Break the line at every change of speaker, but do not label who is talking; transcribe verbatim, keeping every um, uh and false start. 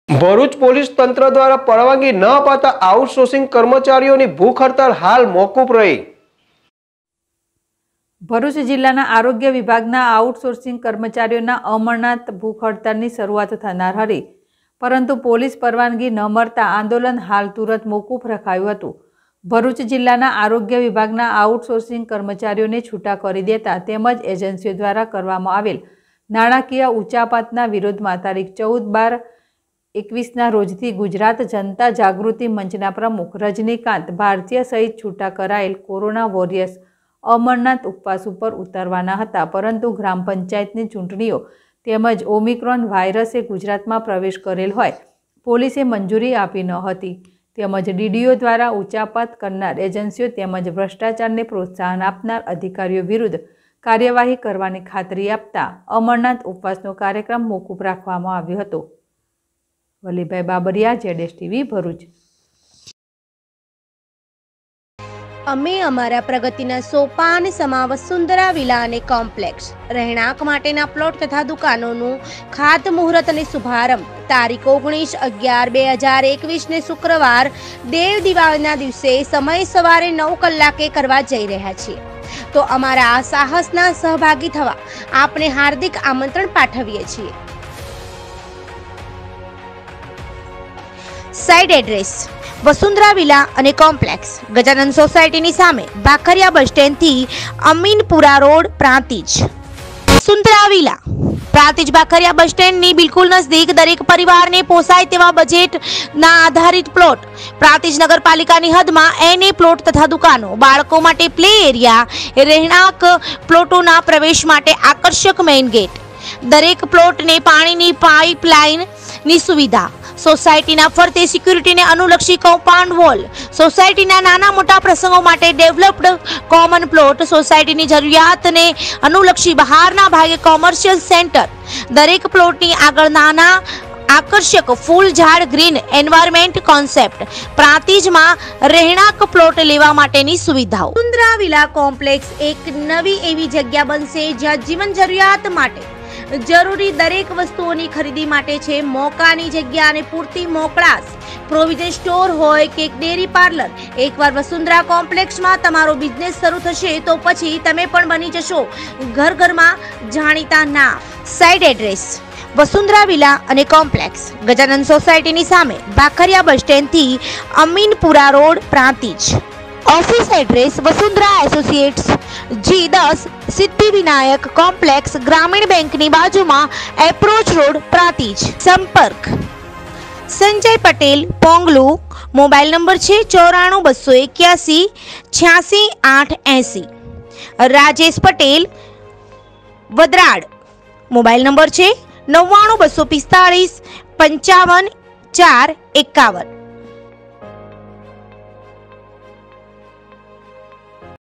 Bharuch police તંત્ર દ્વારા પરવાનગી ન અપાતા આઉટસોર્સિંગ કર્મચારીઓની ભૂખ હડતાળ હાલ મોકૂફ રહી।
ભરૂચ જિલ્લાના આરોગ્ય વિભાગના આઉટસોર્સિંગ કર્મચારીઓના અમરનાથ ભૂખ હડતાળની શરૂઆત થનાર હતી, પરંતુ પોલીસ પરવાનગી ન મળતા આંદોલન હાલ તુરંત મોકૂફ રખાયું હતું। ભરૂચ જિલ્લાના આરોગ્ય વિભાગના આઉટસોર્સિંગ કર્મચારીઓને છૂટા કરી દેતા તેમજ એજન્સીઓ દ્વારા કરવામાં આવેલ નાણાકીય ઉચાપતના વિરોધમાં તારીખ ચૌદ બાર એકવીસના રોજથી ગુજરાત જનતા જાગૃતિ મંચના પ્રમુખ રજનીકાંત ભારતીય સહિત છૂટા કરાયેલ કોરોના વોરિયર્સ અમરનાથ ઉપવાસ ઉપર ઉતરવાના હતા, પરંતુ ગ્રામ પંચાયતની ચૂંટણીઓ તેમજ ઓમિક્રોન વાયરસે ગુજરાતમાં પ્રવેશ કરેલ હોય પોલીસે મંજૂરી આપી ન હતી, તેમજ ડીડીઓ દ્વારા ઉચાપત કરનાર એજન્સીઓ તેમજ ભ્રષ્ટાચારને પ્રોત્સાહન આપનાર અધિકારીઓ વિરુદ્ધ કાર્યવાહી કરવાની ખાતરી આપતા અમરનાથ ઉપવાસનો કાર્યક્રમ મોકૂફ રાખવામાં આવ્યો હતો। વલીભાઈ બાબરિયા, જેડેશ ટીવી, ભરૂચ।
અમે અમારા પ્રગતિના સોપાન સમા વસુંધરા વિલા અને કોમ્પ્લેક્સ રહેણાંક માટેના પ્લોટ તથા દુકાનોનું ખાતમુહૂર્ત અને શુભારંભ તારીખ ઓગણીસ અગિયાર બે હજાર એકવીસ ને શુક્રવાર દેવ દિવાળીના દિવસે સમય સવારે નવ કલાકે કરવા જઈ રહ્યા છીએ, તો અમારા આ સાહસના સહભાગી થવા આપને હાર્દિક આમંત્રણ પાઠવીએ છીએ। સાઇટ એડ્રેસ વસુંધરા વિલા અને કોમ્પ્લેક્સ, ગજાનંદ સોસાયટીની સામે, બાખરિયા બસ સ્ટેન્ડથી Aminpura road, Prantij. Vasundhara villa Prantij Bakhariya bus સ્ટેન્ડની બિલકુલ નજદીક દરેક પરિવારને પોસાય તેવા બજેટના આધારિત પ્લોટ, પ્રાંતિજ નગરપાલિકાની હદમાં એને પ્લોટ તથા દુકાનો, બાળકો માટે પ્લે એરિયા, રહેણાંક પ્લોટોના પ્રવેશ માટે આકર્ષક મેઇન ગેટ, દરેક પ્લોટને પાણીની પાઇપલાઇનની સુવિધા, સોસાયટીના ફરતે સિક્યુરિટીને અનુલક્ષી કમ્પાઉન્ડ વોલ, સોસાયટીના નાના મોટા પ્રસંગો માટે ડેવલપ્ડ કોમન પ્લોટ, સોસાયટીની જરૂરિયાતને અનુલક્ષી બહારના ભાગે કોમર્શિયલ સેન્ટર, દરેક પ્લોટની આગળ નાના આકર્ષક ફૂલ ઝાડ ગ્રીન એન્વાયરમેન્ટ કોન્સેપ્ટ, પ્રાંતિજમાં રહેણાંક પ્લોટ લેવા માટેની સુવિધાઓ। વસુંધરા વિલા કોમ્પ્લેક્સ એક નવી એવી જગ્યા બનશે જ્યાં જીવન જરૂરિયાત માટે જરૂરી દરેક વસ્તુઓની ખરીદી માટે છે મોકાની જગ્યા અને પૂરતી મોકળાશ, પ્રોવિઝન સ્ટોર હોય કે ડેરી પાર્લર। એકવાર વસુંધરા કોમ્પ્લેક્સમાં તમારો બિઝનેસ શરૂ થશે તો પછી તમે પણ બની જશો ઘર ઘરમાં જાણીતા નામ। સાઇટ એડ્રેસ વસુંધરા વિલા અને કોમ્પ્લેક્સ, ગજાનંદ સોસાયટીની સામે, બાખરિયા બસ સ્ટેન્ડથી Aminpura road, Prantij. Office address Vasundhara associates, G દસ, સિદ્ધિ વિનાયક કોમ્પ્લેક્સ, ગ્રામીણ બેંકની બાજુમાં, એપ્રોચ રોડ, પ્રાંતિજ। સંપર્ક સંજય પટેલ, પોંગલુ, મોબાઈલ નંબર છે ચોરાણું બસો એક્યાસી છ્યાસી આઠ એસી। રાજેશ પટેલ, વદરાડ, મોબાઈલ નંબર છે નવ્વાણું બસો પિસ્તાળીસ પંચાવન ચાર એકાવન।